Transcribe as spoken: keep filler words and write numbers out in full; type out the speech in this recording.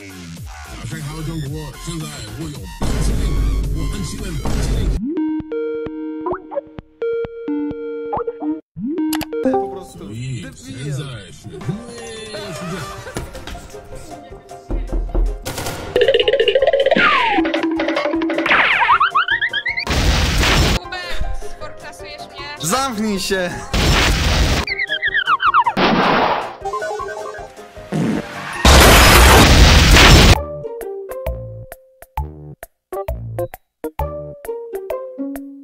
打开卡了中国，现在我有冰淇淋，我很喜欢冰淇淋。 Po prostu. I Debil. sensacznie. Hubert, forklasujesz mnie. Zamknij się!